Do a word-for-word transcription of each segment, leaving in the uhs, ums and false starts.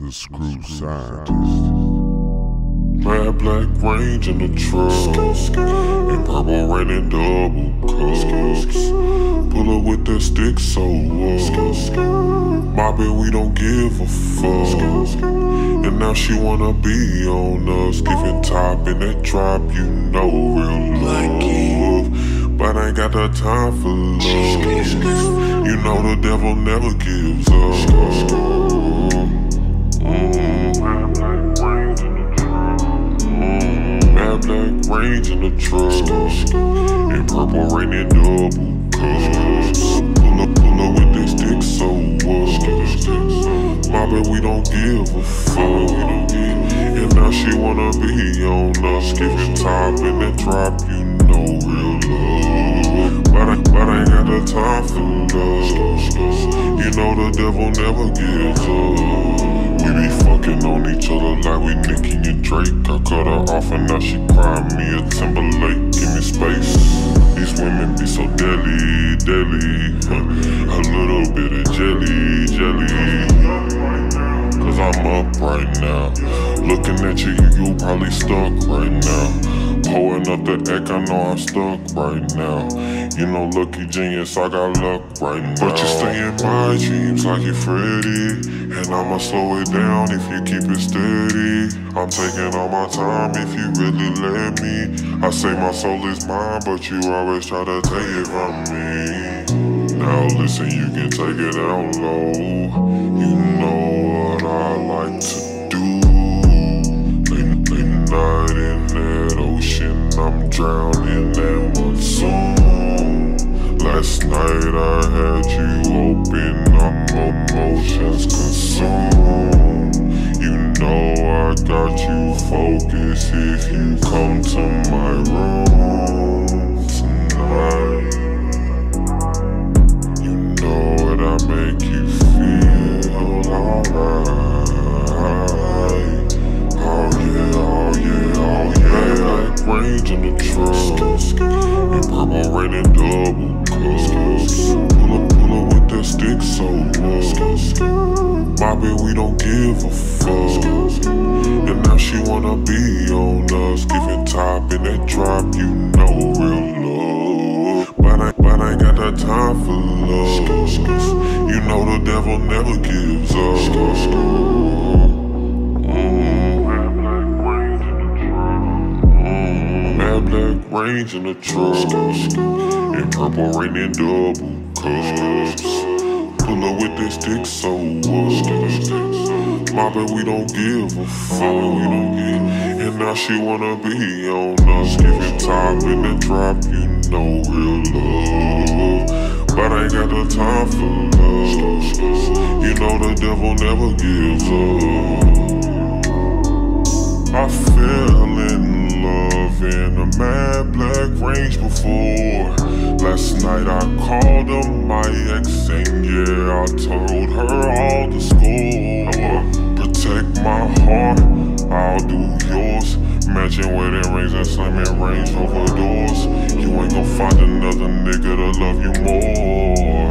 The Screw Scientist. Mad black range in the truck, and purple rain and double cups. Pull up with that stick so up. Mobbing, we don't give a fuck. And now she wanna be on us, giving top in that drop, you know real love. But I ain't got the time for love. You know the devil never gives up. Black range in the truck, and purple rain and double cups. Pull up, pull up with this stick so what? Mobbing, we don't give a fuck. And now she wanna be on us, giving top in that drop, you know real love. But I, but I ain't got the time for love. You know the devil never gives up. We be fucking on each other like we Nicki and Drake. I cut her off and now she crying me a Timberlake. Give me space. These women be so deadly, deadly. A little bit of jelly, jelly. Cause I'm up right now. Looking at you, you, you probably stuck right now. Pulling up the egg, I know I'm stuck right now. You know, lucky genius, I got luck right now. But you stay in my dreams like you're Freddy. And I'ma slow it down if you keep it steady. I'm taking all my time if you really let me. I say my soul is mine, but you always try to take it from me. Now listen, you can take it down low. You know what I like to do. Late, late night in that ocean, I'm drowning in monsoon. Last night I had you open, I'm emotions consumed. You know I got you focused if you come to my room tonight. You know what I make you feel alright. Oh yeah, oh yeah, oh yeah. Black range in the truck, and purple rain and double cups. Pull up, pull up with that stick so what? Mobbing, we don't give a fuck. And now she wanna be on us, giving top in that drop, you know real love. But I, but I ain't got that time for love. You know the devil never gives up. Black range in the truck, and purple rain and double cups. Pull up with this stick so what? Mobbing, we don't give a fuck. And now she wanna be on us, giving top in the drop, you know real love. But I ain't got the time for love. You know the devil never gives up. I fell in love in a mad black range before. Last night I called her my ex, and yeah, I told her all the score. Protect my heart, I'll do yours. Matching wedding rings and slamming Range Rover doors. You ain't gon' find another nigga to love you more.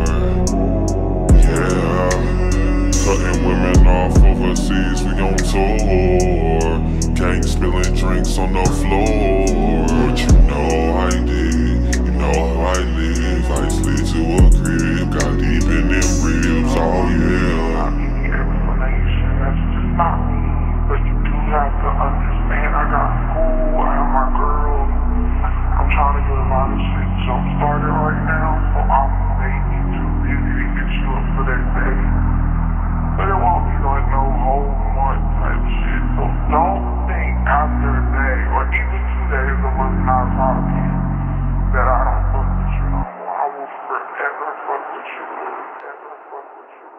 Yeah, cutting women off overseas, we on tour. Gang spilling drinks on the floor. But you know I did, you know how I live. I slid to a crib, got deep in them ribs, oh yeah. I need explanation, that's just not me. But you do have to understand, I got school, I have my girl. I'm trying to get a lot of shit jump started right now, so I may need to really get you up for that day. But it won't be like no whole month type shit, so don't think after a day, or even two days of us not talking, that I don't fuck with you no more. I will forever fuck with you, forever fuck with you.